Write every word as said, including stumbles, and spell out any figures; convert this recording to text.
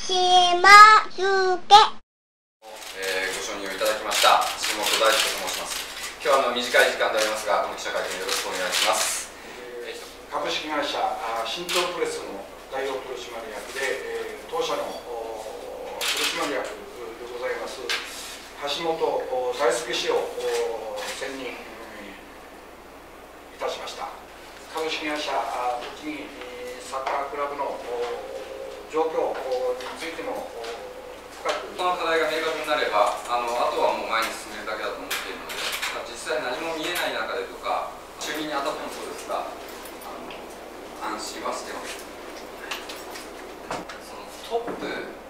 しまつけ。 えー、ご承認をいただきました下本大輔と申します。今日はあの短い時間でありますが、この記者会見よろしくお願いします。 えー、株式会社新潮プレスの代表取締役で、えー、当社の取締役でございます橋本大輔氏を選任いたしました。株式会社栃木サッカークラブの状況についても深く、 この課題が明確になれば、あのあとはもう前に進めるだけだと思っているので、まあ、実際何も見えない中でとか、就任にあたってもそうですが、あの安心はしてます。そのトップ